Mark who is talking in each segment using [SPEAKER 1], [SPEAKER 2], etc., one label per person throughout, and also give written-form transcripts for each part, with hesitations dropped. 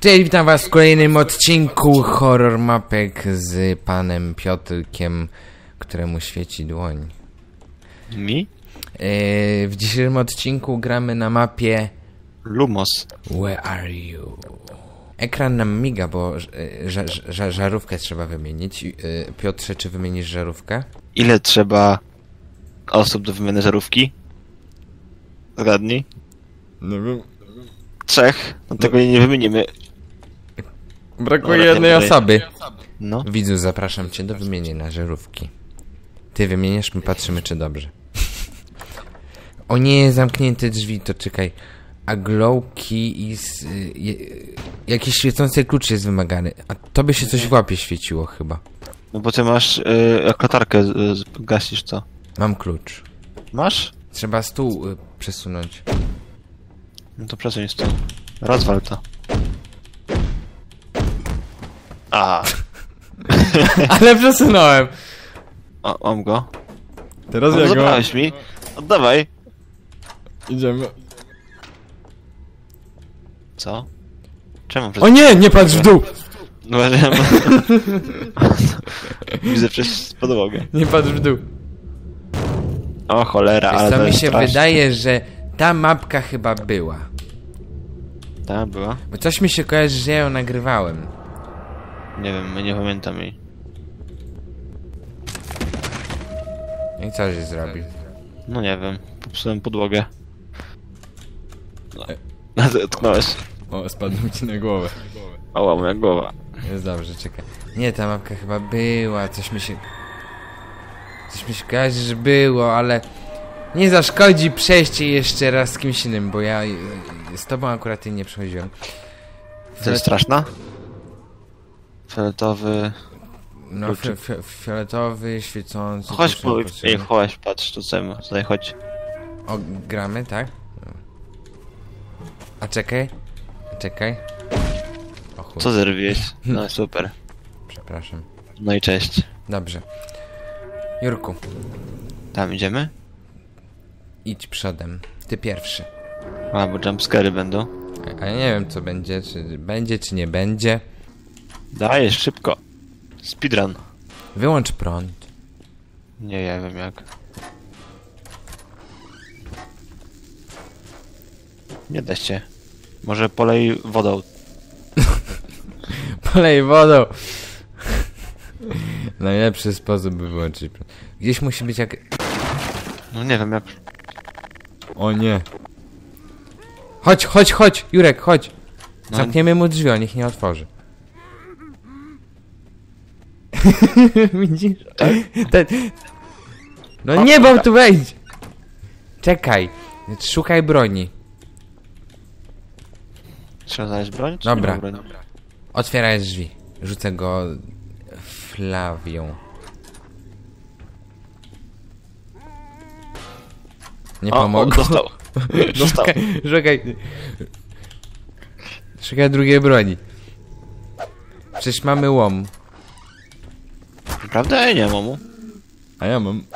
[SPEAKER 1] Cześć, witam was w kolejnym odcinku Horror Mapek z panem Piotrkiem, któremu świeci dłoń.
[SPEAKER 2] Mi?
[SPEAKER 1] W dzisiejszym odcinku gramy na mapie
[SPEAKER 2] Lumos.
[SPEAKER 1] Where are you? Ekran nam miga, bo żarówkę trzeba wymienić. Piotrze, czy wymienisz żarówkę?
[SPEAKER 2] Ile trzeba osób do wymiany żarówki? Zgadnij.
[SPEAKER 1] No wiem.
[SPEAKER 2] 3. No tego nie wymienimy.
[SPEAKER 1] Brakuje jednej osoby.
[SPEAKER 2] No.
[SPEAKER 1] Widzu, zapraszam cię do wymienienia żarówki. Ty wymieniasz, my patrzymy, czy dobrze. O nie, zamknięte drzwi, to czekaj. A glow key is... jakiś świecący klucz jest wymagany. A tobie się coś w łapie świeciło chyba.
[SPEAKER 2] No bo ty masz jak latarkę gasisz, co?
[SPEAKER 1] Mam klucz.
[SPEAKER 2] Masz?
[SPEAKER 1] Trzeba stół przesunąć.
[SPEAKER 2] No to przesuń stół. Rozwal to. A.
[SPEAKER 1] Ale przesunąłem.
[SPEAKER 2] O, mam go.
[SPEAKER 1] Teraz
[SPEAKER 2] No, zabrałeś mi. Oddawaj.
[SPEAKER 1] Idziemy.
[SPEAKER 2] Co? Czemu
[SPEAKER 1] O nie, nie patrz w dół!
[SPEAKER 2] No widzę przez podłogę.
[SPEAKER 1] Nie patrz w dół.
[SPEAKER 2] O cholera,
[SPEAKER 1] Wiesz,
[SPEAKER 2] ale
[SPEAKER 1] co
[SPEAKER 2] to
[SPEAKER 1] mi
[SPEAKER 2] jest
[SPEAKER 1] się
[SPEAKER 2] straszne.
[SPEAKER 1] wydaje, że ta mapka chyba była.
[SPEAKER 2] Ta była?
[SPEAKER 1] Bo coś mi się kojarzy, że ja ją nagrywałem.
[SPEAKER 2] Nie wiem, nie pamiętam jej.
[SPEAKER 1] I co żeś zrobił?
[SPEAKER 2] No nie wiem, popsułem podłogę. No, tknąłeś.
[SPEAKER 1] O, spadł ci na głowę.
[SPEAKER 2] O, moja głowa.
[SPEAKER 1] Jest dobrze, czekaj. Nie, ta mapka chyba była, coś mi się kojarzy, że było, ale nie zaszkodzi przejście jeszcze raz z kimś innym, bo ja z tobą akurat jej nie przechodziłem.
[SPEAKER 2] To jest straszna? Fioletowy...
[SPEAKER 1] No, fioletowy, świecący...
[SPEAKER 2] Chodź, chodź, patrz, tutaj chodź.
[SPEAKER 1] O, gramy, tak? A czekaj. O chuj.
[SPEAKER 2] Co zrobiłeś? No super.
[SPEAKER 1] Przepraszam.
[SPEAKER 2] No i cześć.
[SPEAKER 1] Dobrze. Jurku,
[SPEAKER 2] Tam idziemy?
[SPEAKER 1] idź przodem. Ty pierwszy.
[SPEAKER 2] A, bo jumpscary będą.
[SPEAKER 1] A ja nie wiem, co będzie, czy nie będzie.
[SPEAKER 2] Dajesz, szybko. Speedrun.
[SPEAKER 1] Wyłącz prąd.
[SPEAKER 2] Nie, ja wiem jak. Nie da się. Może polej wodą.
[SPEAKER 1] Polej wodą. Najlepszy sposób, by wyłączyć prąd. Gdzieś musi być jak...
[SPEAKER 2] No nie wiem jak...
[SPEAKER 1] O nie. Chodź, Jurek, chodź.
[SPEAKER 2] No.
[SPEAKER 1] Zamkniemy mu drzwi, on ich nie otworzy. Widzisz? No nie, bo tu wejdź. Czekaj. Szukaj broni.
[SPEAKER 2] Trzeba znaleźć broń? Czy
[SPEAKER 1] Dobra.
[SPEAKER 2] nie ma broni?
[SPEAKER 1] Otwieraj drzwi. Rzucę go flawią. Nie pomogło.
[SPEAKER 2] Dostał. Dostał.
[SPEAKER 1] Szukaj drugiej broni. Przecież mamy łom.
[SPEAKER 2] Naprawdę? Ja nie mam mu.
[SPEAKER 1] A ja mam.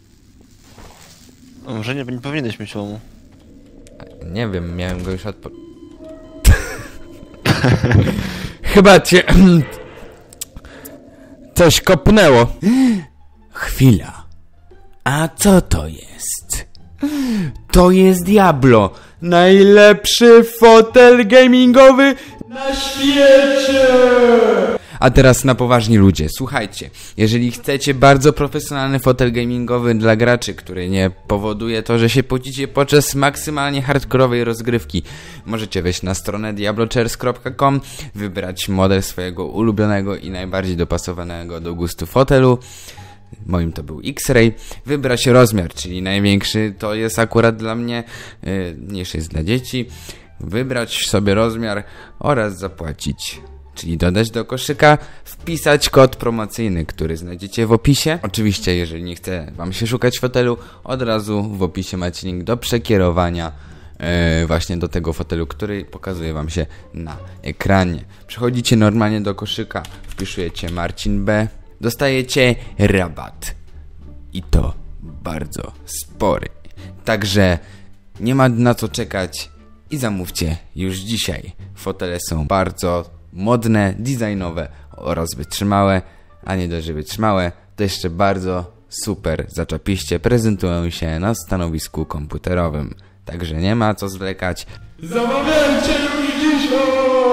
[SPEAKER 2] A może nie powinieneś mieć łomu.
[SPEAKER 1] Nie wiem, miałem go już Chyba cię... coś kopnęło. Chwila. A co to jest? To jest Diablo. Najlepszy fotel gamingowy na świecie! A teraz na poważni ludzie, słuchajcie, jeżeli chcecie bardzo profesjonalny fotel gamingowy dla graczy, który nie powoduje to, że się pocicie podczas maksymalnie hardkorowej rozgrywki, możecie wejść na stronę diablochairs.com, wybrać model swojego ulubionego i najbardziej dopasowanego do gustu fotelu. Moim to był X-Ray, wybrać rozmiar, czyli największy to jest akurat dla mnie, mniejszy jest dla dzieci, wybrać sobie rozmiar oraz zapłacić. Czyli dodać do koszyka, wpisać kod promocyjny, który znajdziecie w opisie. Oczywiście, jeżeli nie chce wam się szukać fotelu, od razu w opisie macie link do przekierowania właśnie do tego fotelu, który pokazuje wam się na ekranie. Przechodzicie normalnie do koszyka, wpisujecie Marcin B, dostajecie rabat. I to bardzo spory. Także nie ma na co czekać. i zamówcie już dzisiaj. Fotele są bardzo modne, designowe oraz wytrzymałe, a nie dość, że wytrzymałe, to jeszcze bardzo super zaczapiście prezentują się na stanowisku komputerowym. Także nie ma co zwlekać. Zamawiajcie już dzisiaj!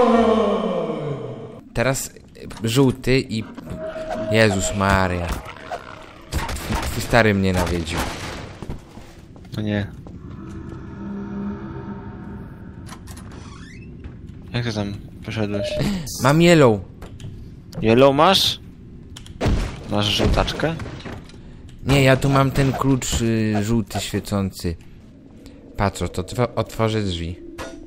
[SPEAKER 1] Teraz żółty i... Jezus Maria. Twój stary mnie nawiedził.
[SPEAKER 2] No nie. Jak ty tam poszedłeś?
[SPEAKER 1] Mam yellow.
[SPEAKER 2] Yellow masz? Masz żółtaczkę?
[SPEAKER 1] Nie, ja tu mam ten klucz żółty świecący. Patrz, to otworzę drzwi.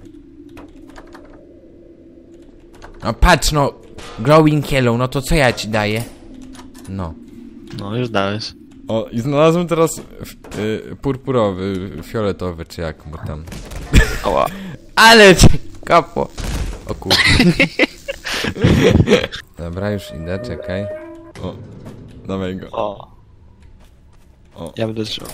[SPEAKER 1] No patrz, no. Glowing yellow, no to co ja ci daję? No.
[SPEAKER 2] No, już dałeś.
[SPEAKER 1] O, i znalazłem teraz purpurowy, fioletowy, czy jak mu tam.
[SPEAKER 2] Oła.
[SPEAKER 1] Ale cię kapło. O kurde. Dobra, już idę, czekaj. O, dawaj go.
[SPEAKER 2] O.
[SPEAKER 1] O.
[SPEAKER 2] Ja będę trzymał.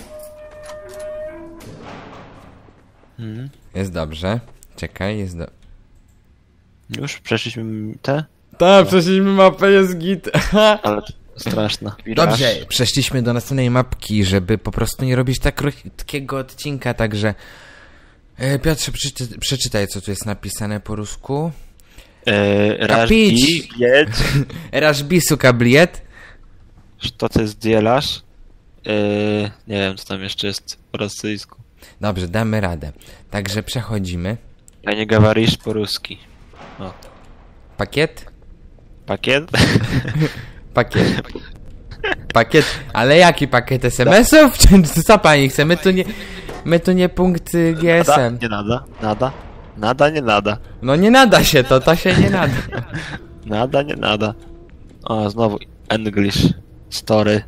[SPEAKER 1] Jest dobrze. Czekaj, jest dobrze.
[SPEAKER 2] Już przeszliśmy te?
[SPEAKER 1] Tak, przeszliśmy mapę, jest git.
[SPEAKER 2] Ale to straszna.
[SPEAKER 1] Dobrze, przeszliśmy do następnej mapki, żeby po prostu nie robić tak krótkiego odcinka, także... Piotrze, przeczytaj, co tu jest napisane po rusku.
[SPEAKER 2] Rażbi, jedź.
[SPEAKER 1] Rażbi, suka, bliet.
[SPEAKER 2] Co to jest dielaż? Nie wiem, co tam jeszcze jest po rosyjsku.
[SPEAKER 1] Dobrze, damy radę. Także przechodzimy.
[SPEAKER 2] Ja nie gawarisz po ruski. O.
[SPEAKER 1] Pakiet?
[SPEAKER 2] Pakiet?
[SPEAKER 1] Pakiet. Pakiet? Ale jaki pakiet SMS-ów? Co pani chce? My tu nie punkt GSM.
[SPEAKER 2] Nie nada, nada. Nada, nie nada.
[SPEAKER 1] No nie nada się to się nie nada.
[SPEAKER 2] Nada, nie nada. O, znowu English. Story.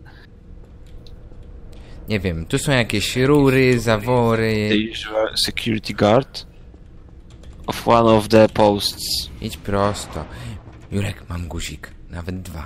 [SPEAKER 1] Nie wiem, tu są jakieś rury, zawory.
[SPEAKER 2] The usual security guard of one of the posts.
[SPEAKER 1] Idź prosto. Jurek, mam guzik. Nawet 2.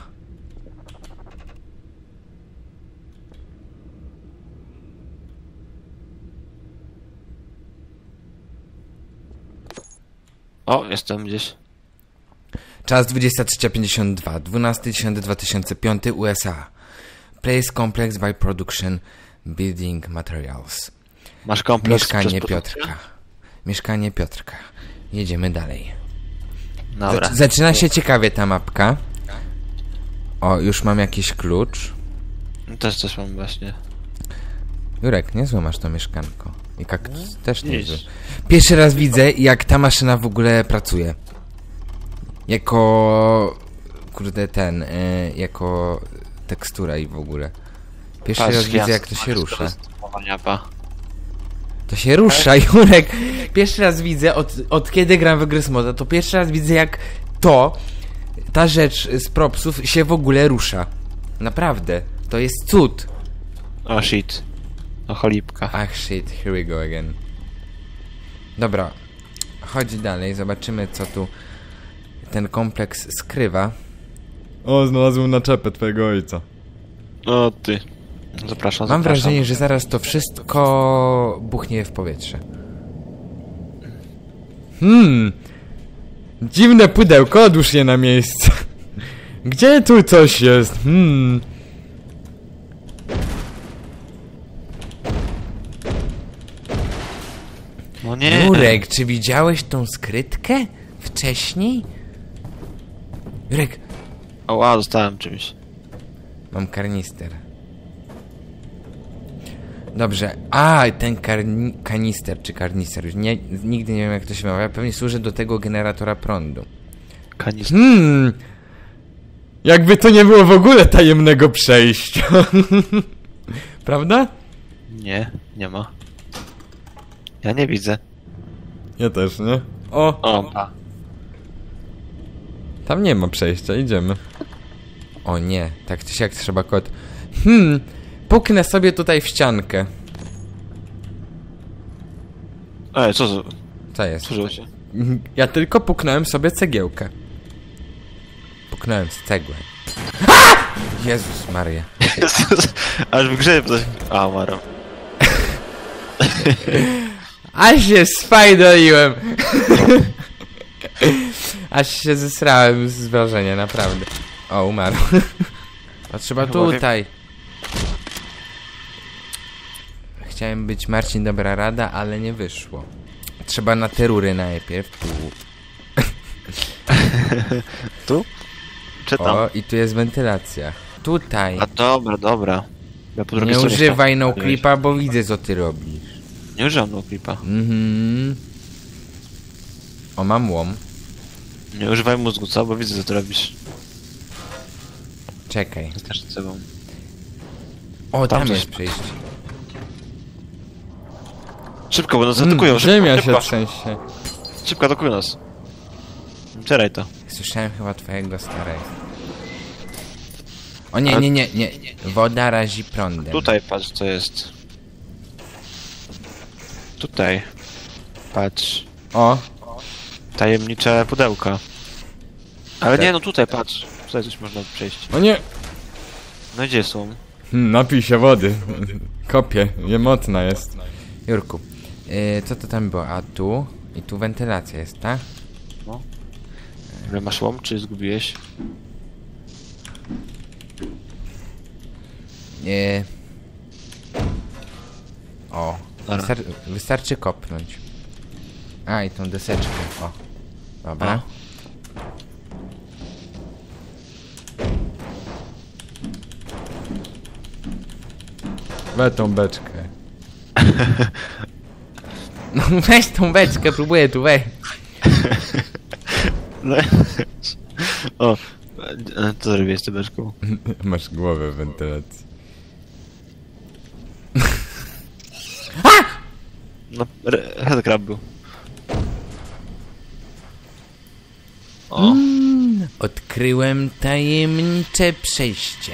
[SPEAKER 2] O, jestem gdzieś.
[SPEAKER 1] Czas 23:52. 12.10.2005 USA. Place Complex by Production Building Materials.
[SPEAKER 2] Masz kompleks
[SPEAKER 1] Mieszkanie
[SPEAKER 2] przez
[SPEAKER 1] Piotrka. Mieszkanie Piotrka. Jedziemy dalej.
[SPEAKER 2] Dobra.
[SPEAKER 1] Zaczyna się ciekawie ta mapka. O, już mam jakiś klucz.
[SPEAKER 2] Też coś mam właśnie.
[SPEAKER 1] Jurek, niezłe masz to mieszkanko. I kaktus też
[SPEAKER 2] Nic.
[SPEAKER 1] niezły. Pierwszy raz widzę, jak ta maszyna w ogóle pracuje. Jako... Kurde, jako tekstura i w ogóle. Pierwszy
[SPEAKER 2] Patrz,
[SPEAKER 1] raz widzę,
[SPEAKER 2] gwiazd,
[SPEAKER 1] jak to się rusza. To się rusza, Jurek. Pierwszy raz widzę, od kiedy gram w gry z moda, to pierwszy raz widzę, jak ta rzecz z propsów się w ogóle rusza. Naprawdę. To jest cud.
[SPEAKER 2] O shit. O cholipka.
[SPEAKER 1] Ach shit, here we go again. Dobra. Chodź dalej, zobaczymy, co tu ten kompleks skrywa.
[SPEAKER 3] O, znalazłem naczepę twojego ojca.
[SPEAKER 2] O ty. Zapraszam,
[SPEAKER 1] Mam
[SPEAKER 2] zapraszam.
[SPEAKER 1] wrażenie, że zaraz to wszystko buchnie w powietrze.
[SPEAKER 3] Dziwne pudełko, odłóż je na miejsce. Gdzie tu coś jest?
[SPEAKER 2] No nie.
[SPEAKER 1] Jurek, czy widziałeś tą skrytkę wcześniej? Jurek,
[SPEAKER 2] Oła, dostałem czymś.
[SPEAKER 1] mam karnister. Dobrze. A, ten kanister czy karnister, już nigdy nie wiem, jak to się mawia. Pewnie służy do tego generatora prądu.
[SPEAKER 2] Kanister.
[SPEAKER 3] Jakby to nie było w ogóle tajemnego przejścia. Prawda?
[SPEAKER 2] Nie, nie ma. Ja nie widzę.
[SPEAKER 3] Ja też, nie? O,
[SPEAKER 2] O, a.
[SPEAKER 3] tam nie ma przejścia, idziemy.
[SPEAKER 1] O nie, tak czy siak trzeba kod. Puknę sobie tutaj w ściankę.
[SPEAKER 2] Ej, co za...
[SPEAKER 1] Co jest?
[SPEAKER 2] Co się?
[SPEAKER 1] Ja tylko puknąłem sobie cegiełkę. Puknąłem z cegłę. Jezus Maria.
[SPEAKER 2] Aż w grze coś... A, umarłem.
[SPEAKER 3] Aż się sfajdoliłem. Aż się zesrałem z wrażenia, naprawdę. O, umarł. A trzeba tutaj. Chciałem być Marcin Dobra Rada, ale nie wyszło. Trzeba na te rury najpierw. Tu.
[SPEAKER 2] Tu? Czy tam?
[SPEAKER 3] O, i tu jest wentylacja. Tutaj.
[SPEAKER 2] A dobra, dobra. Ja po drugiej
[SPEAKER 3] Nie
[SPEAKER 2] stronie
[SPEAKER 3] używaj
[SPEAKER 2] chciałem.
[SPEAKER 3] no clipa, bo widzę co ty robisz.
[SPEAKER 2] Nie używam no clipa.
[SPEAKER 3] Mhm. O, mam łom.
[SPEAKER 2] Nie używaj mózgu, co? Bo widzę, co ty robisz.
[SPEAKER 3] Czekaj.
[SPEAKER 2] Też z sobą.
[SPEAKER 3] O,
[SPEAKER 2] Tam
[SPEAKER 3] tam
[SPEAKER 2] coś-
[SPEAKER 3] jest przejście.
[SPEAKER 2] Szybko, bo nas atakują.
[SPEAKER 3] Ziemia się
[SPEAKER 2] Szybko,
[SPEAKER 3] trzęsie.
[SPEAKER 2] szybko atakują nas. Wczoraj to.
[SPEAKER 3] Słyszałem chyba twojego starego. O nie, nie, nie, nie. Woda razi prądem.
[SPEAKER 2] Tutaj patrz, co jest. Tutaj. Patrz.
[SPEAKER 3] O,
[SPEAKER 2] Tajemnicze pudełka. Ale
[SPEAKER 3] Tak.
[SPEAKER 2] nie, no tutaj patrz. Tutaj coś można przejść.
[SPEAKER 3] o nie.
[SPEAKER 2] No gdzie są?
[SPEAKER 3] Napij się wody. Kopie, niemocna jest. Jurku, co to tam było? A tu? I tu wentylacja jest, tak?
[SPEAKER 2] Ale masz łom, czy zgubiłeś?
[SPEAKER 3] O,
[SPEAKER 2] Dobra.
[SPEAKER 3] wystarczy kopnąć. A, i tą deseczkę, o. Dobra. We tą beczkę. No weź tą beczkę, próbuję tu wejść.
[SPEAKER 2] No. O. Co zrobiłeś z tą beczką?
[SPEAKER 3] Masz głowę w wentylacji.
[SPEAKER 2] No, headcrab był. O.
[SPEAKER 3] Odkryłem tajemnicze przejście.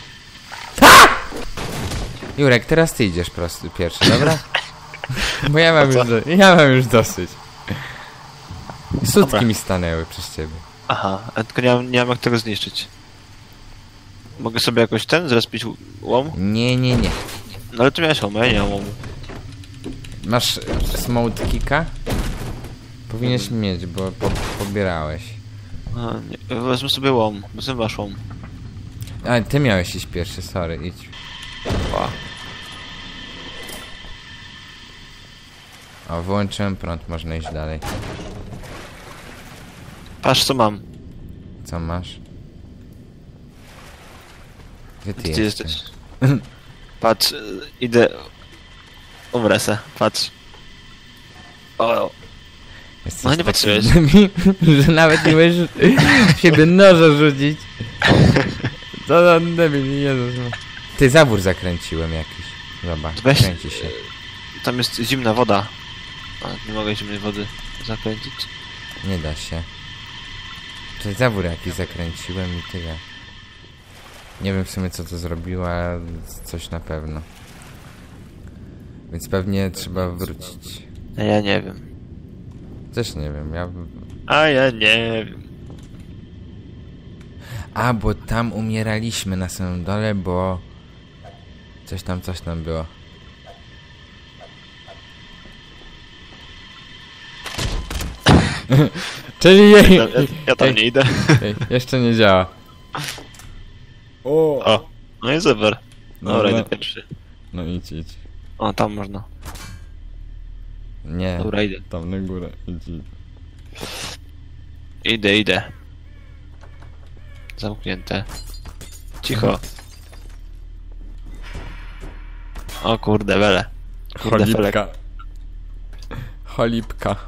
[SPEAKER 3] Jurek, teraz ty idziesz prosty pierwszy, dobra? Bo ja mam już dosyć. Sutki
[SPEAKER 2] Dobra.
[SPEAKER 3] mi stanęły przez ciebie.
[SPEAKER 2] Aha, a tylko nie mam jak tego zniszczyć. Mogę sobie jakoś zrespić łom?
[SPEAKER 3] Nie, nie, nie.
[SPEAKER 2] No ale ty miałeś łom, ja nie mam łomu.
[SPEAKER 3] Masz smoke kicka? Powinieneś mieć, bo pobierałeś.
[SPEAKER 2] A, nie. Wezmę sobie łom, wezmę wasz łom.
[SPEAKER 3] A, ty miałeś iść pierwszy, sorry, idź.
[SPEAKER 2] Ła.
[SPEAKER 3] O, wyłączyłem prąd, można iść dalej.
[SPEAKER 2] Patrz co mam.
[SPEAKER 3] Co masz? Gdzie ty
[SPEAKER 2] Gdzie
[SPEAKER 3] jesteś?
[SPEAKER 2] jesteś? Patrz, idę. Umrę se, patrz. O,
[SPEAKER 3] Jesteś
[SPEAKER 2] No nie
[SPEAKER 3] taki
[SPEAKER 2] patrzyłeś.
[SPEAKER 3] debil, że nawet nie możesz w siebie noża rzucić. Co za debil, Jezus. Ty, zawór zakręciłem jakiś. Zobacz,
[SPEAKER 2] Weź-
[SPEAKER 3] kręci się.
[SPEAKER 2] tam jest zimna woda. A, nie mogę zimnej wody zakręcić.
[SPEAKER 3] Nie da się. Tutaj zawór jakiś zakręciłem i tyle. Nie wiem w sumie co to zrobiło, ale coś na pewno. Więc pewnie trzeba wrócić.
[SPEAKER 2] A ja nie wiem.
[SPEAKER 3] Też nie wiem, ja...
[SPEAKER 2] A ja nie wiem.
[SPEAKER 3] A, bo tam umieraliśmy na samym dole, bo... Coś tam było. Czyli jej...
[SPEAKER 2] Ja tam nie idę.
[SPEAKER 3] Jeszcze nie działa. O!
[SPEAKER 2] O, no i super. Dobra,
[SPEAKER 3] No.
[SPEAKER 2] idę pierwszy.
[SPEAKER 3] No idź.
[SPEAKER 2] O, tam można.
[SPEAKER 3] Nie,
[SPEAKER 2] Dobra, idę.
[SPEAKER 3] tam na górę, idź.
[SPEAKER 2] Idę. Zamknięte. Cicho. O kurde, wele. Kurde, felek.
[SPEAKER 3] Cholipka. Cholipka.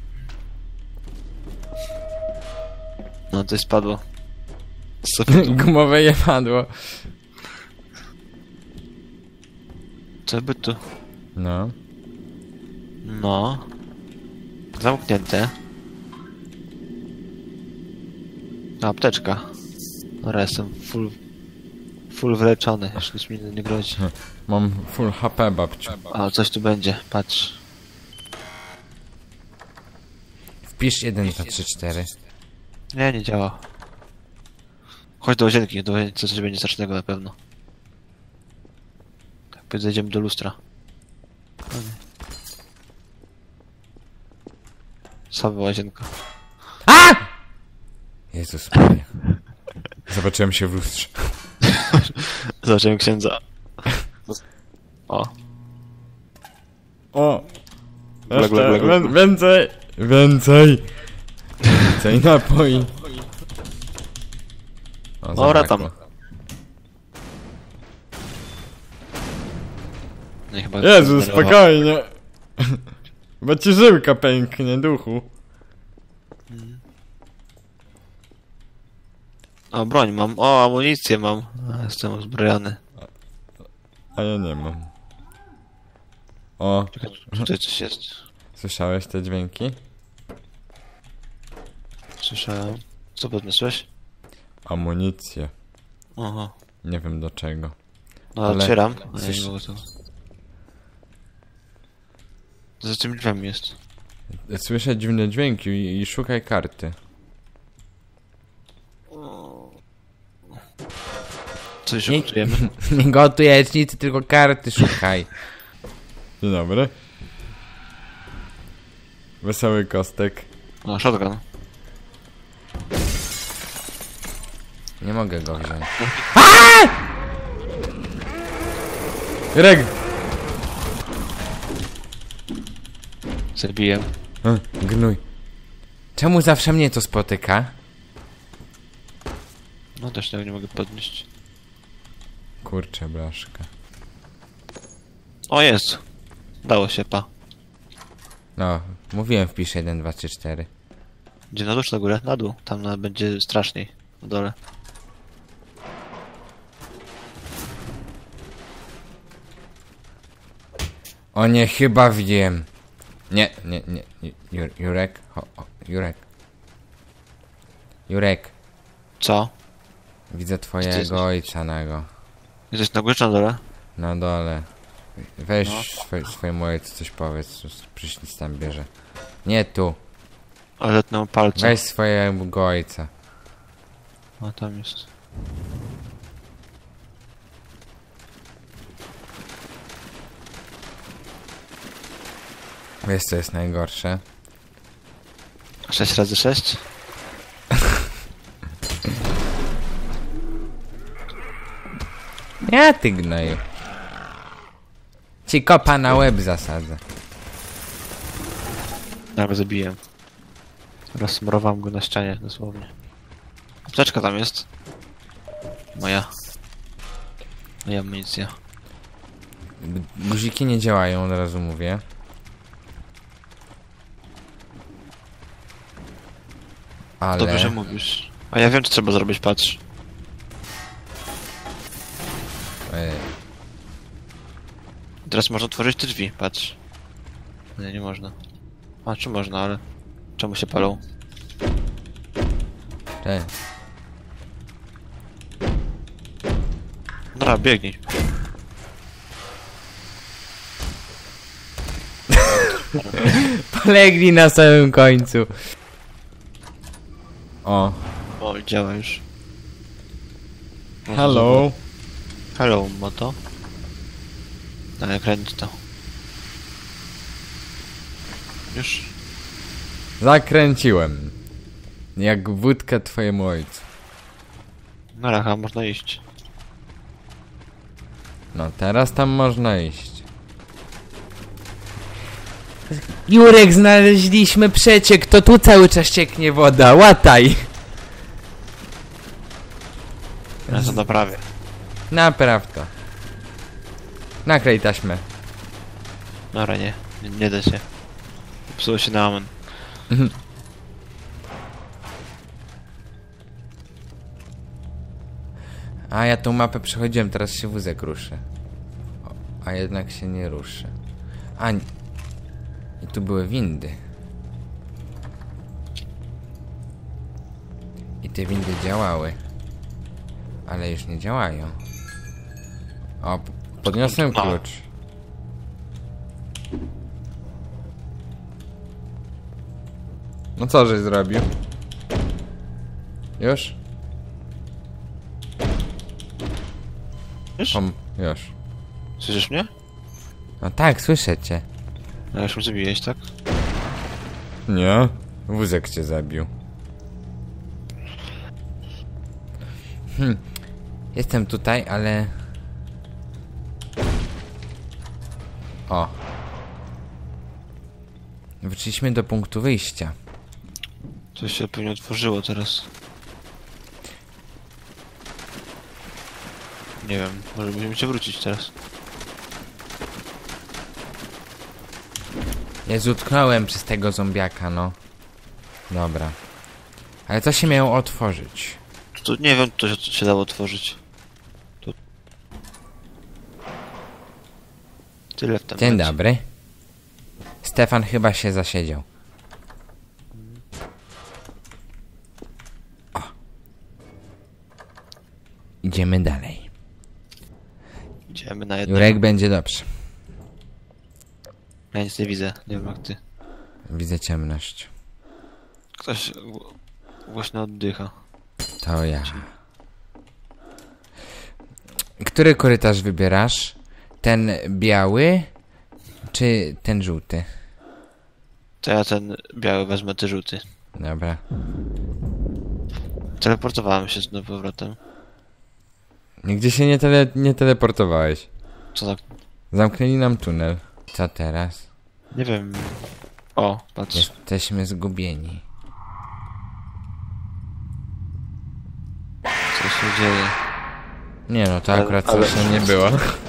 [SPEAKER 2] No, coś spadło. Super.
[SPEAKER 3] Gumowe je padło.
[SPEAKER 2] Co by tu?
[SPEAKER 3] No.
[SPEAKER 2] No. Zamknięte. Apteczka. Dobra, jestem full wyleczony. Już nic mi nie grozi.
[SPEAKER 3] Mam full HP, babciu.
[SPEAKER 2] A, coś tu będzie, patrz.
[SPEAKER 3] Wpisz 1, 2, 3, 4.
[SPEAKER 2] Nie działa. Chodź do łazienki, coś będzie strasznego na pewno. Tak, zejdziemy do lustra. Słaby łazienka.
[SPEAKER 3] A! Jezus Maria. Zobaczyłem się w lustrze.
[SPEAKER 2] Zobaczyłem księdza. O.
[SPEAKER 3] O!
[SPEAKER 2] Glug, glug, glug, glug.
[SPEAKER 3] Więcej! Więcej! Więcej napoi. O,
[SPEAKER 2] Dobra,
[SPEAKER 3] zabrakło.
[SPEAKER 2] tam. Nie, chyba
[SPEAKER 3] Jezu,
[SPEAKER 2] zdenerwował.
[SPEAKER 3] spokojnie. Bo ci żyłka pęknie, duchu.
[SPEAKER 2] O, broń mam. O, amunicję mam. A, jestem uzbrojony.
[SPEAKER 3] A ja nie mam. O,
[SPEAKER 2] Czekaj, tutaj coś jest.
[SPEAKER 3] słyszałeś te dźwięki?
[SPEAKER 2] Słyszałem. Co podniosłeś?
[SPEAKER 3] Amunicję.
[SPEAKER 2] Aha.
[SPEAKER 3] Nie wiem do czego.
[SPEAKER 2] No,
[SPEAKER 3] Ale
[SPEAKER 2] otwieram. A ja
[SPEAKER 3] słysz-
[SPEAKER 2] nie mogę to. Za tymi drzwiami jest.
[SPEAKER 3] Słyszę dziwne dźwięki i szukaj karty.
[SPEAKER 2] Coś
[SPEAKER 3] Nie-
[SPEAKER 2] gotujemy.
[SPEAKER 3] Nie gotuj jajecznicy, tylko karty szukaj. Dzień dobry. Wesoły kostek.
[SPEAKER 2] O, shotgun.
[SPEAKER 3] Nie mogę go wziąć. Greg!
[SPEAKER 2] Zabiję.
[SPEAKER 3] Gnój. Czemu zawsze mnie to spotyka?
[SPEAKER 2] No też tego nie mogę podnieść.
[SPEAKER 3] Kurczę, blaszka.
[SPEAKER 2] O, jest. Dało się, pa.
[SPEAKER 3] No, mówiłem wpisz 1, 2, 3, 4.
[SPEAKER 2] Gdzie, na dół czy na górę? Na dół. Tam będzie straszniej. Na dole.
[SPEAKER 3] O nie, chyba wiem. Nie. Jurek. Jurek. Jurek.
[SPEAKER 2] Co?
[SPEAKER 3] Widzę
[SPEAKER 2] Gdzie
[SPEAKER 3] twojego
[SPEAKER 2] jesteś?
[SPEAKER 3] ojca nago.
[SPEAKER 2] Jesteś na górze czy na dole?
[SPEAKER 3] Na dole. Weź
[SPEAKER 2] No.
[SPEAKER 3] swojemu ojcu coś powiedz, przyślij tam bierze. Nie tu.
[SPEAKER 2] Ale zetnę palce.
[SPEAKER 3] Weź swojego ojca.
[SPEAKER 2] A tam jest.
[SPEAKER 3] Wiesz co jest najgorsze?
[SPEAKER 2] 6 razy 6?
[SPEAKER 3] Ja ty gnoju. Ci kopa na łeb zasadzę.
[SPEAKER 2] Ja go zabiję. Rozsmarowałem go na ścianie, dosłownie. Apteczka tam jest. Moja. Moja amunicja.
[SPEAKER 3] Guziki nie działają, od razu mówię. Ale...
[SPEAKER 2] Dobrze, że mówisz. A ja wiem, co trzeba zrobić, patrz. Teraz można otworzyć te drzwi, patrz. Nie, nie można. A, czy można, ale... Czemu się palą? Dobra, biegnij.
[SPEAKER 3] Polegli na samym końcu. O.
[SPEAKER 2] O, działa już.
[SPEAKER 3] Hello.
[SPEAKER 2] Hello, moto. Ale kręć to. Już?
[SPEAKER 3] Zakręciłem. Jak wódkę twojemu ojcu.
[SPEAKER 2] Na racha, można iść.
[SPEAKER 3] No teraz tam można iść. Jurek, znaleźliśmy przeciek, to tu cały czas cieknie woda, łataj!
[SPEAKER 2] Ja to naprawię.
[SPEAKER 3] Napraw to. Naklej taśmę.
[SPEAKER 2] Dobra, nie da się. Psuło się na amen.
[SPEAKER 3] A ja tą mapę przechodziłem, teraz się wózek ruszy. O, a jednak się nie ruszy. A, i tu były windy. I te windy działały. Ale już nie działają. O, podniosłem
[SPEAKER 2] No.
[SPEAKER 3] klucz. No co żeś zrobił? Już?
[SPEAKER 2] Już?
[SPEAKER 3] Już.
[SPEAKER 2] Słyszysz mnie?
[SPEAKER 3] No tak, słyszę cię.
[SPEAKER 2] No już mnie zabiłeś, tak?
[SPEAKER 3] Nie. Wózek cię zabił. Jestem tutaj, ale... O. Wróciliśmy do punktu wyjścia.
[SPEAKER 2] Coś się pewnie otworzyło teraz. Nie wiem, może będziemy się wrócić teraz.
[SPEAKER 3] Jezu, utknąłem przez tego zombiaka, no. Dobra. Ale co się miało otworzyć?
[SPEAKER 2] Tu nie wiem, co się dało otworzyć. Tu. Tyle w tym.
[SPEAKER 3] Dzień dobry. Stefan chyba się zasiedział. O. Idziemy dalej.
[SPEAKER 2] Idziemy na jedno.
[SPEAKER 3] Jurek, będzie dobrze.
[SPEAKER 2] Ja nic nie widzę, nie wiem jak ty.
[SPEAKER 3] Widzę ciemność.
[SPEAKER 2] Ktoś głośno oddycha.
[SPEAKER 3] To ja. Który korytarz wybierasz? Ten biały, czy ten żółty?
[SPEAKER 2] To ja ten biały wezmę, ty żółty.
[SPEAKER 3] Dobra.
[SPEAKER 2] Teleportowałem się z powrotem.
[SPEAKER 3] Nigdzie się nie teleportowałeś.
[SPEAKER 2] Co tak?
[SPEAKER 3] Zamknęli nam tunel. Co teraz?
[SPEAKER 2] Nie wiem. O, patrz.
[SPEAKER 3] Jesteśmy zgubieni.
[SPEAKER 2] Co się dzieje?
[SPEAKER 3] Nie no, to
[SPEAKER 2] Ale-
[SPEAKER 3] akurat
[SPEAKER 2] ale-
[SPEAKER 3] coś tam nie było.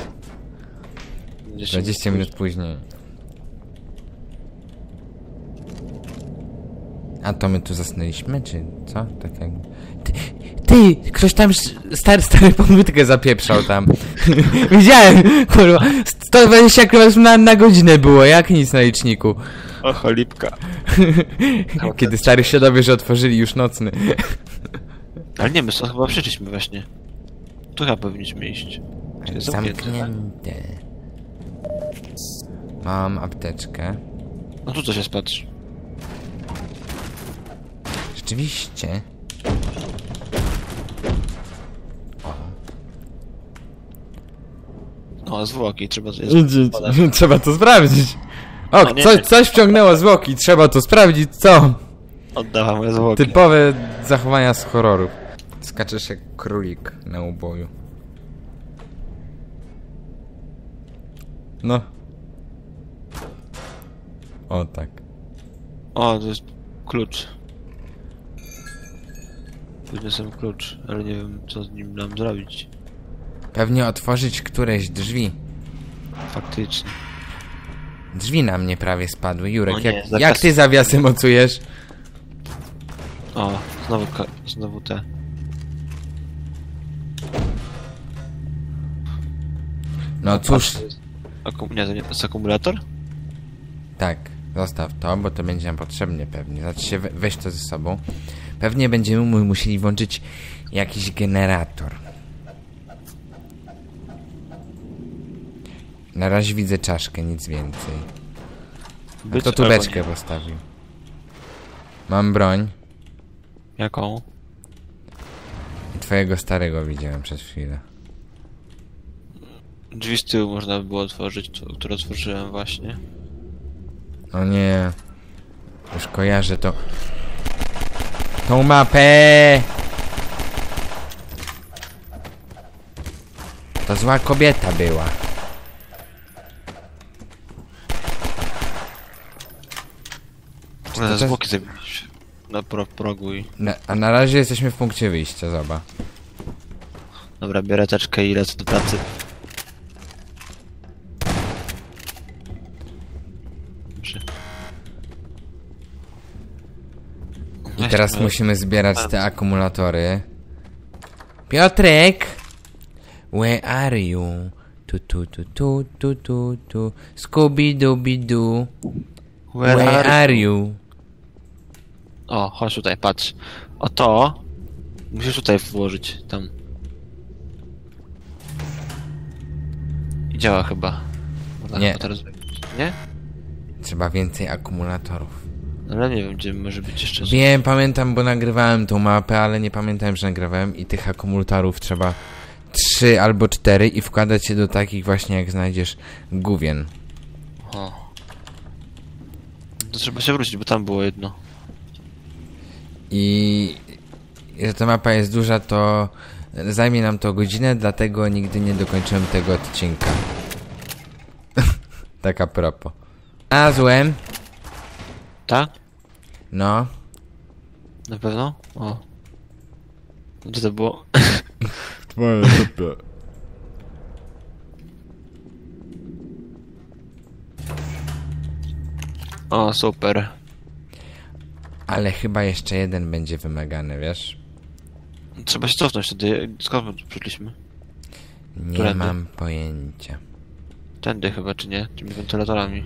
[SPEAKER 2] 10
[SPEAKER 3] 20 minut później. A to my tu zasnęliśmy, czy co? Tak jak... Ty! Ktoś tam stary podmytkę zapieprzał tam. Widziałem, kurwa. 120 km na godzinę było, jak nic na liczniku.
[SPEAKER 2] O, cholipka.
[SPEAKER 3] Kiedy stary się dowie, że otworzyli już nocny.
[SPEAKER 2] Ale nie, my stąd chyba przyszliśmy właśnie. Tu chyba powinniśmy iść. Czy jest zamknięte?
[SPEAKER 3] Zamknięte. Mam apteczkę.
[SPEAKER 2] No tu coś jest, patrz.
[SPEAKER 3] Rzeczywiście.
[SPEAKER 2] No, zwłoki, trzeba to jest.
[SPEAKER 3] Trzeba to sprawdzić. O,
[SPEAKER 2] No nie.
[SPEAKER 3] coś wciągnęło zwłoki, trzeba to sprawdzić, co?
[SPEAKER 2] Oddawam moje zwłoki.
[SPEAKER 3] Typowe zachowania z horrorów. Skaczesz jak królik na uboju. No. O tak.
[SPEAKER 2] O, to jest klucz. Podniosłem klucz, ale nie wiem co z nim nam zrobić.
[SPEAKER 3] Pewnie otworzyć któreś drzwi.
[SPEAKER 2] Faktycznie.
[SPEAKER 3] Drzwi na mnie prawie spadły. Jurek,
[SPEAKER 2] O nie,
[SPEAKER 3] jak
[SPEAKER 2] zakaz-
[SPEAKER 3] ty zawiasy mocujesz?
[SPEAKER 2] O, znowu te.
[SPEAKER 3] No cóż,
[SPEAKER 2] Nie, to nie jest akumulator?
[SPEAKER 3] tak, zostaw to, bo to będzie nam potrzebne pewnie. Znaczy się, weź to ze sobą. Pewnie będziemy musieli włączyć jakiś generator. Na razie widzę czaszkę, nic więcej. A kto tu
[SPEAKER 2] albo
[SPEAKER 3] beczkę
[SPEAKER 2] nie.
[SPEAKER 3] postawił? Mam broń.
[SPEAKER 2] Jaką?
[SPEAKER 3] I twojego starego widziałem przed chwilą.
[SPEAKER 2] Drzwi z tyłu można by było otworzyć, które otworzyłem właśnie.
[SPEAKER 3] O nie. Już kojarzę to. Tą mapę! To zła kobieta była.
[SPEAKER 2] Na
[SPEAKER 3] to-
[SPEAKER 2] zwłoki zabiliśmy na progu i...
[SPEAKER 3] A na razie jesteśmy w punkcie wyjścia, zobacz.
[SPEAKER 2] Dobra, biorę teczkę i lecę do pracy. Dobrze.
[SPEAKER 3] I teraz musimy zbierać te akumulatory. Piotrek! Where are you? Tu. Scooby-Dooby-Doo. Where are you?
[SPEAKER 2] O, chodź tutaj, patrz. O to musisz tutaj włożyć, tam. I działa chyba. Można
[SPEAKER 3] Nie.
[SPEAKER 2] chyba teraz zrobić. Nie?
[SPEAKER 3] Trzeba więcej akumulatorów.
[SPEAKER 2] Ale nie wiem, gdzie może być jeszcze...
[SPEAKER 3] Wiem, pamiętam, bo nagrywałem tą mapę, ale nie pamiętałem, że nagrywałem i tych akumulatorów trzeba 3 albo 4 i wkładać je do takich właśnie, jak znajdziesz gówien.
[SPEAKER 2] O. To trzeba się wrócić, bo tam było jedno.
[SPEAKER 3] I że ta mapa jest duża, to zajmie nam to godzinę, dlatego nigdy nie dokończyłem tego odcinka. Tak a propos. Znalazłem.
[SPEAKER 2] Tak?
[SPEAKER 3] No.
[SPEAKER 2] Na pewno? O. Gdzie to było?
[SPEAKER 3] Twoje dupie.
[SPEAKER 2] O, super.
[SPEAKER 3] Ale chyba jeszcze jeden będzie wymagany, wiesz?
[SPEAKER 2] Trzeba się cofnąć wtedy. Skąd my tu przyszliśmy?
[SPEAKER 3] Nie
[SPEAKER 2] Którędy?
[SPEAKER 3] mam pojęcia.
[SPEAKER 2] Tędy chyba, czy nie? Tymi wentylatorami.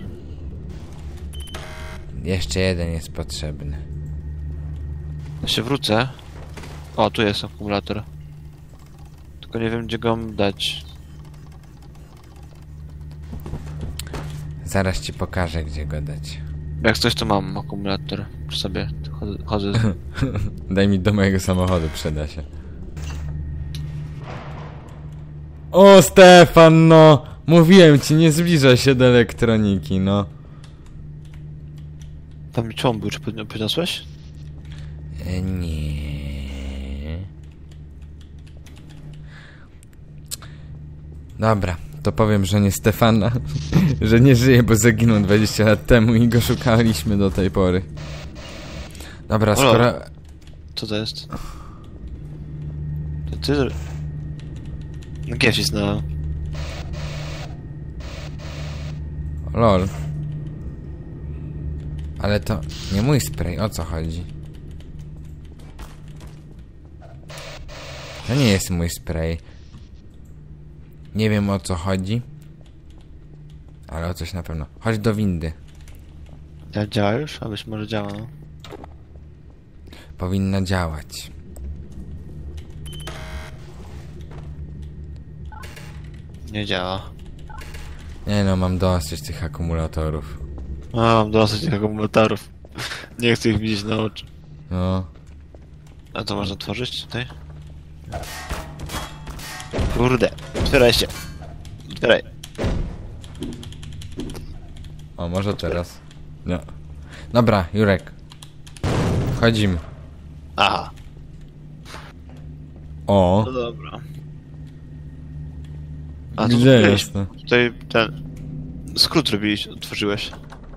[SPEAKER 3] Jeszcze jeden jest potrzebny.
[SPEAKER 2] Ja się wrócę. O, tu jest akumulator. Tylko nie wiem, gdzie go dać.
[SPEAKER 3] Zaraz ci pokażę, gdzie go dać.
[SPEAKER 2] Jak coś, to mam akumulator przy sobie. Chodzę.
[SPEAKER 3] Daj mi do mojego samochodu, przyda się. O, Stefan, no! Mówiłem ci, nie zbliżaj się do elektroniki, no.
[SPEAKER 2] Tam mi człon był, czy podniosłeś?
[SPEAKER 3] Nie. Dobra, to powiem, że nie Stefana, że nie żyje, bo zaginął 20 lat temu i go szukaliśmy do tej pory. Dobra, skoro...
[SPEAKER 2] Co to jest? To ty... No gdzie się znałem?
[SPEAKER 3] Lol. Ale to nie mój spray, o co chodzi? To nie jest mój spray. Nie wiem, o co chodzi. Ale o coś na pewno. Chodź do windy.
[SPEAKER 2] Działa już? A być może działa, no.
[SPEAKER 3] Powinna działać.
[SPEAKER 2] Nie działa.
[SPEAKER 3] Nie no, mam dosyć tych akumulatorów.
[SPEAKER 2] A, mam dosyć tych akumulatorów. Nie chcę ich widzieć na oczy.
[SPEAKER 3] No.
[SPEAKER 2] A to można tworzyć tutaj? Kurde, otwieraj się. Otwieraj.
[SPEAKER 3] O, może teraz. No. Dobra, Jurek. Wchodzimy.
[SPEAKER 2] Aha,
[SPEAKER 3] O,
[SPEAKER 2] no dobra. A to
[SPEAKER 3] gdzie jest to?
[SPEAKER 2] tutaj ten... Skrót robiliś, otworzyłeś.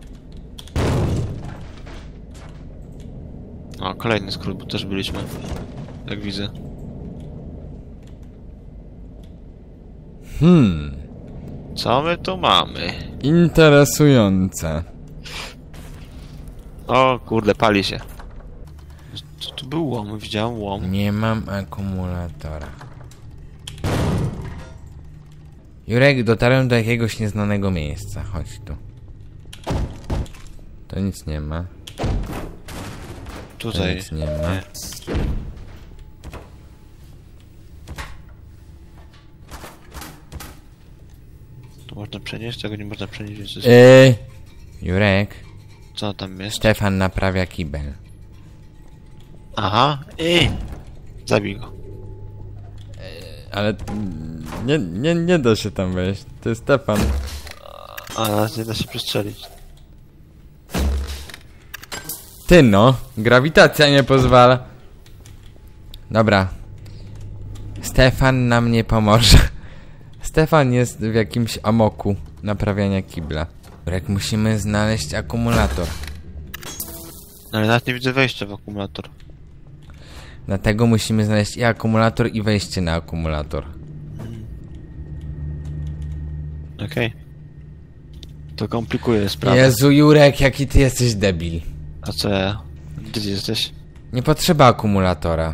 [SPEAKER 2] O, kolejny skrót, bo też byliśmy. Jak widzę. Co my tu mamy?
[SPEAKER 3] Interesujące.
[SPEAKER 2] O kurde, pali się. Co tu był łom? Widziałem łom.
[SPEAKER 3] Nie mam akumulatora. Jurek, dotarłem do jakiegoś nieznanego miejsca. Chodź tu. To nic nie ma. To
[SPEAKER 2] Tutaj.
[SPEAKER 3] nic nie ma.
[SPEAKER 2] To można przenieść? Tego nie można przenieść, więc jest...
[SPEAKER 3] Jurek,
[SPEAKER 2] Co tam jest?
[SPEAKER 3] Stefan naprawia kibel.
[SPEAKER 2] Aha, zabij go.
[SPEAKER 3] Ale nie da się tam wejść. To jest Stefan.
[SPEAKER 2] A, nas nie da się przestrzelić.
[SPEAKER 3] Ty no, grawitacja nie pozwala. Dobra. Stefan nam nie pomoże. Stefan jest w jakimś amoku naprawiania kibla. Jurek, musimy znaleźć akumulator.
[SPEAKER 2] Ale nawet nie widzę wejścia w akumulator.
[SPEAKER 3] Dlatego musimy znaleźć i akumulator, i wejście na akumulator.
[SPEAKER 2] Okej. To komplikuje sprawę.
[SPEAKER 3] Jezu, Jurek, jaki ty jesteś debil.
[SPEAKER 2] A co ja? Gdzie ty jesteś?
[SPEAKER 3] Nie potrzeba akumulatora.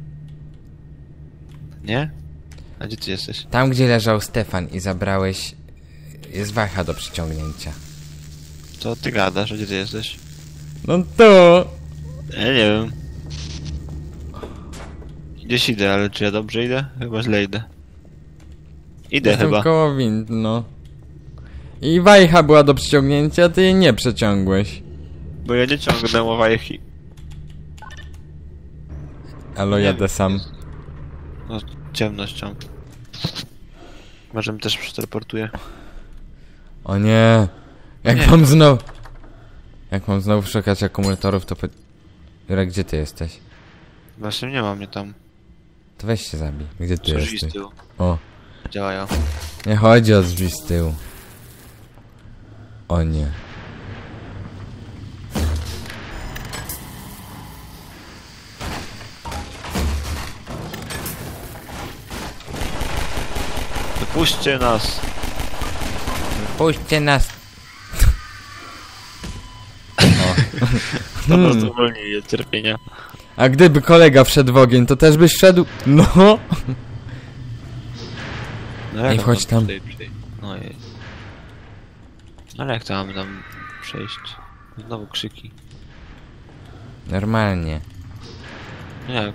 [SPEAKER 2] Nie? A gdzie ty jesteś?
[SPEAKER 3] Tam, gdzie leżał Stefan i zabrałeś... Jest waha do przyciągnięcia.
[SPEAKER 2] Co ty gadasz? A gdzie ty jesteś?
[SPEAKER 3] No to...
[SPEAKER 2] Ja nie wiem. Gdzieś idę, ale czy ja dobrze idę? Chyba źle idę. Idę
[SPEAKER 3] Jestem
[SPEAKER 2] chyba.
[SPEAKER 3] koło wind, no. I wajcha była do przyciągnięcia, a ty jej nie przeciągłeś.
[SPEAKER 2] Bo ja nie ciągnę wajchi.
[SPEAKER 3] Alo, jadę sam.
[SPEAKER 2] No, ciemnością. Może mi też przeteleportuje.
[SPEAKER 3] O nie. Jak
[SPEAKER 2] Nie.
[SPEAKER 3] mam znowu... Jak mam znowu szukać akumulatorów, to... Jura, gdzie ty jesteś?
[SPEAKER 2] Właśnie nie ma mnie tam.
[SPEAKER 3] To weź się zabij. Gdzie ty
[SPEAKER 2] Są drzwi z
[SPEAKER 3] jesteś?
[SPEAKER 2] tyłu.
[SPEAKER 3] O,
[SPEAKER 2] Działają.
[SPEAKER 3] nie chodzi o drzwi z tyłu. O nie.
[SPEAKER 2] Wypuśćcie nas.
[SPEAKER 3] Puśćcie nas.
[SPEAKER 2] To nas zwolni od cierpienia.
[SPEAKER 3] A gdyby kolega wszedł w ogień, to też byś wszedł? No.
[SPEAKER 2] No
[SPEAKER 3] Ej,
[SPEAKER 2] jak
[SPEAKER 3] wchodź tam.
[SPEAKER 2] Przyjść? No jej. Ale jak to mam tam przejść? Znowu krzyki.
[SPEAKER 3] Normalnie.
[SPEAKER 2] Jak?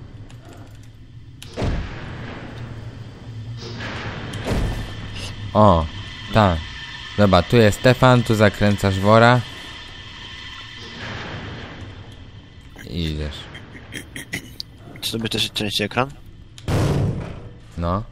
[SPEAKER 3] O, tak. Dobra, tu jest Stefan, tu zakręcasz wora. I idziesz.
[SPEAKER 2] Czy to będzie też części ekran?
[SPEAKER 3] No.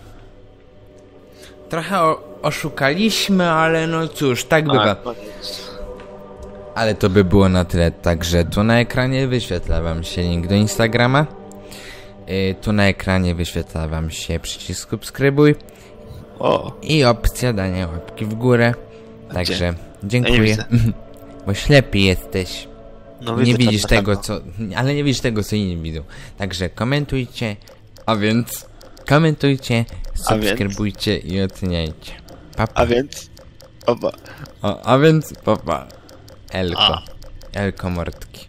[SPEAKER 3] Trochę oszukaliśmy, ale no cóż, tak bywa.
[SPEAKER 2] Koniec.
[SPEAKER 3] Ale to by było na tyle, także tu na ekranie wyświetla wam się link do Instagrama. Tu na ekranie wyświetla wam się przycisk subskrybuj.
[SPEAKER 2] O,
[SPEAKER 3] I opcja dania łapki w górę. Także
[SPEAKER 2] Ja nie
[SPEAKER 3] dziękuję.
[SPEAKER 2] widzę.
[SPEAKER 3] Bo ślepy jesteś.
[SPEAKER 2] no
[SPEAKER 3] Nie
[SPEAKER 2] widzę
[SPEAKER 3] widzisz
[SPEAKER 2] czarno
[SPEAKER 3] tego,
[SPEAKER 2] czarno.
[SPEAKER 3] co... Ale nie widzisz tego, co inni widzą. Także komentujcie. A więc... Komentujcie,
[SPEAKER 2] A więc?
[SPEAKER 3] subskrybujcie i oceniajcie. Pa, pa.
[SPEAKER 2] A więc? Oba.
[SPEAKER 3] A więc papa. Elko.
[SPEAKER 2] A.
[SPEAKER 3] Elko mordki.